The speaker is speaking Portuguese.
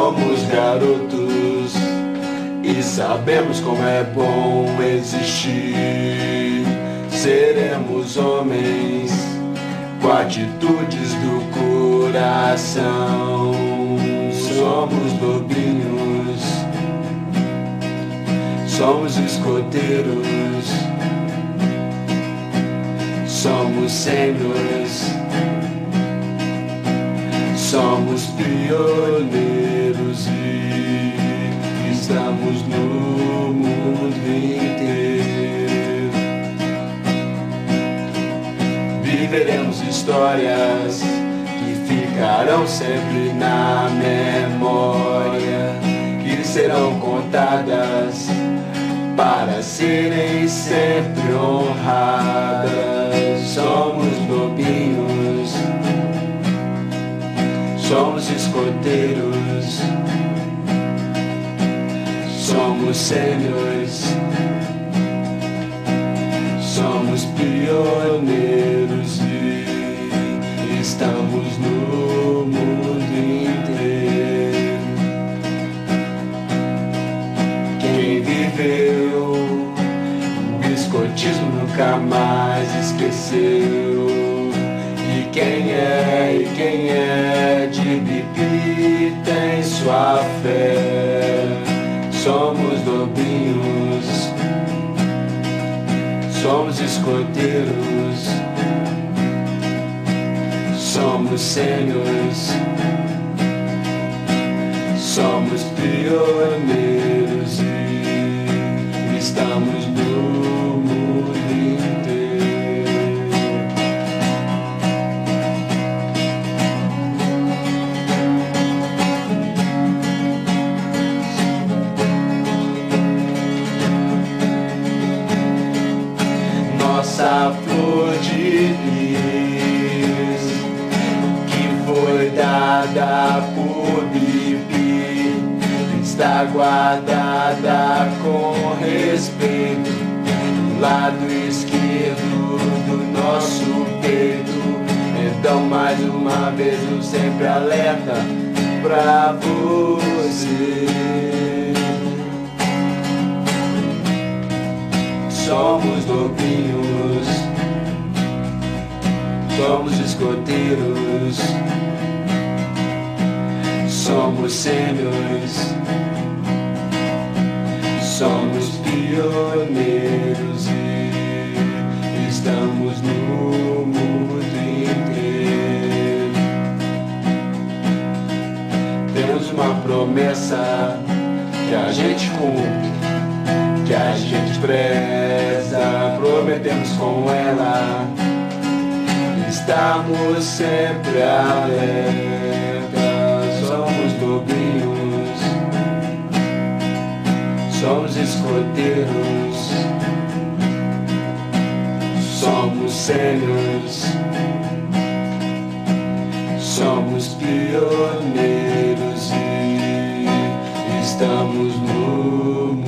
Somos garotos e sabemos como é bom existir. Seremos homens com atitudes do coração. Somos lobinhos, somos escoteiros, somos sêniores, somos pioneiros e estamos no mundo inteiro. Viveremos histórias que ficarão sempre na memória, que serão contadas para serem sempre honradas. Somos lobinhos, somos escoteiros, somos sêniores, somos pioneiros e estamos no mundo inteiro. Quem viveu o escotismo nunca mais esqueceu. E quem é de bibi tem sua fé. Somos lobinhos, somos escoteiros, somos sêniores, somos pioneiros e estamos no mundo inteiro. Nossa flor de lis, que foi dada por Bibi, está guardada com respeito do lado esquerdo do nosso peito. Então mais uma vez eu sempre alerta pra você. Somos lobinhos, somos escoteiros, somos sêniores, somos pioneiros e estamos no mundo inteiro. Temos uma promessa que a gente cumpre, que a gente preza, prometemos com ela, estamos sempre alerta. Somos lobinhos, somos escoteiros, somos sêniores, somos pioneiros e estamos no mundo.